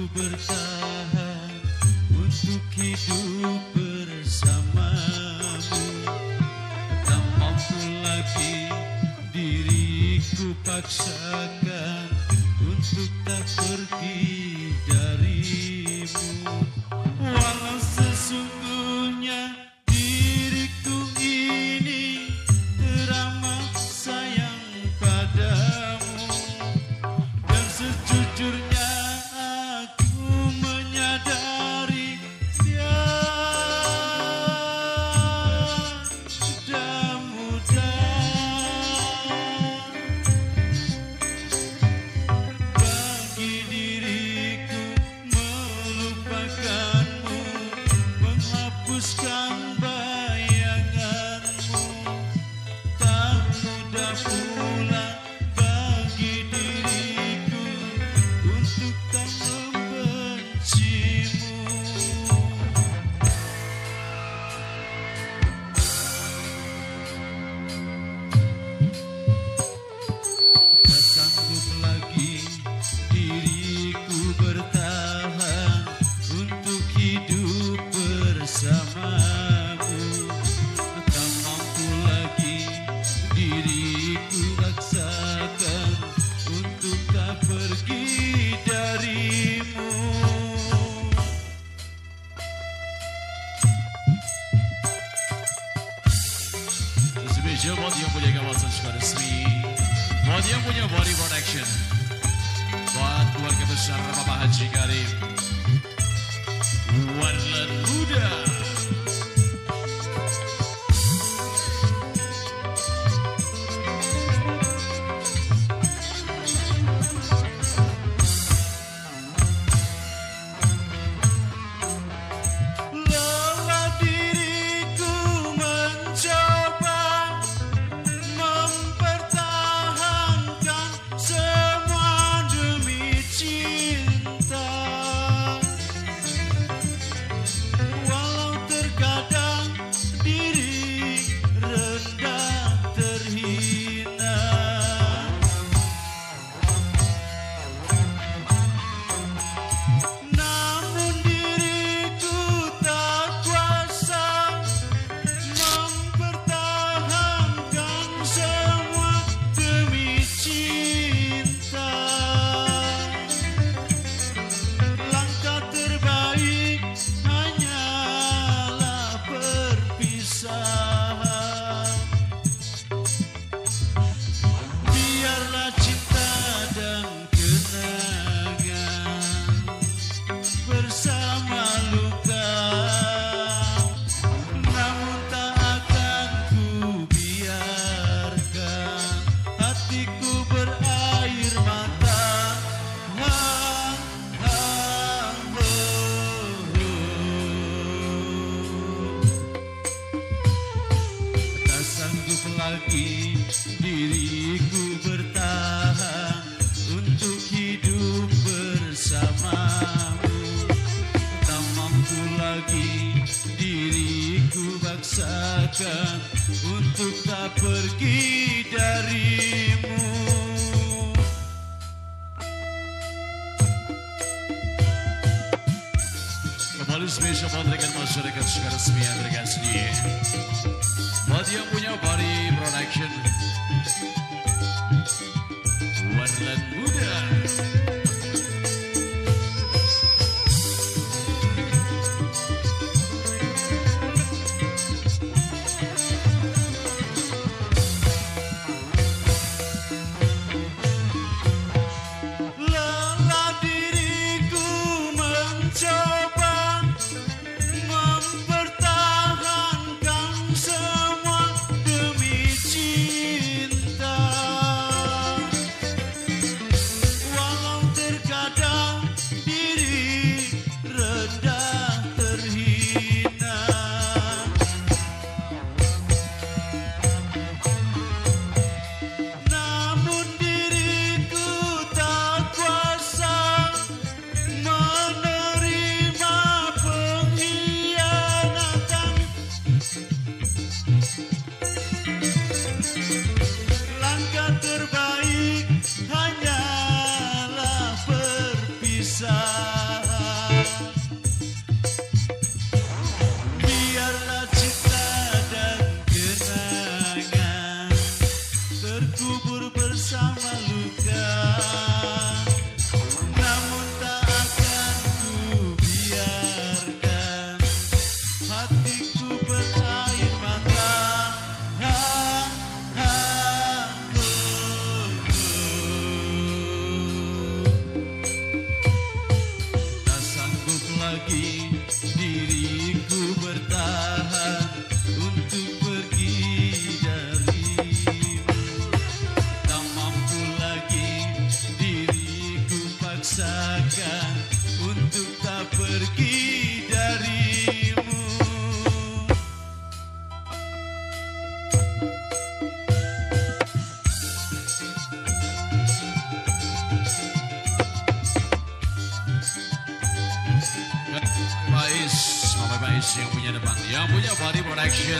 bertahan untuk hidup bersamamu. Tak mampu lagi diriku paksakan untuk tak pergi darimu. Walau sesungguhnya diriku ini teramat sayang padamu, dan sejujurnya aku menyadari tiada mudah bagi diriku melupakanmu, menghapuskan bayanganmu. Tak mudah pula bagi diriku untuk tak membencimu. Tak sanggup lagi diriku bertahan untuk hidup bersamamu. Tak mampu lagi diriku paksakan untuk tak pergi darimu. Spesial buat yang punya kawasan suka resmi, buat yang punya body protection, buat keluarga besar Bapak Haji Karim Warlan Muda. Lelah diriku mencoba mempertahankan semua demi cinta. Walau terkadang diri rendah terhina, namun diriku tak kuasa mempertahankan semua demi cinta. Langkah terbaik hanyalah perpisahan. Biarlah cinta dan kenangan bersama luka, namun tak akan ku biarkan hatiku berair mata. Tak sanggup lagi diriku bertahan untuk hidup bersamamu. Tak mampu lagi diriku paksakan untuk tak pergi darimu. Kembali spesial buat rekan masyarakat secara resmi yang rekan sedih, buat yang punya body production Warlan Muda. Lelah diriku mencoba mempertahankan semua demi cinta. Haris, Mama Bais yang punya depan, yang punya body protection.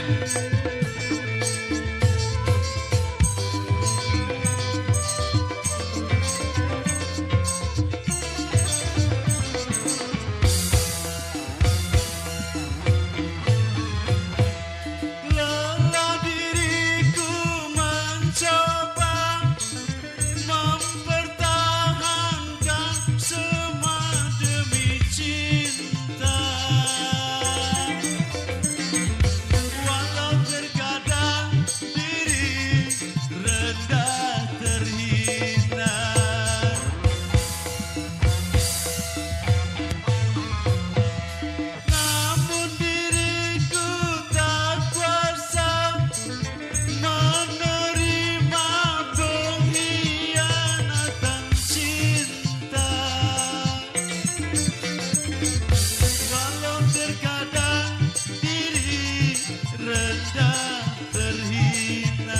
Rendah terhina,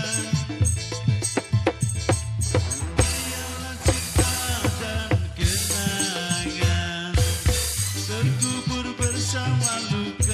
biarlah cinta dan kenangan terkubur bersama luka.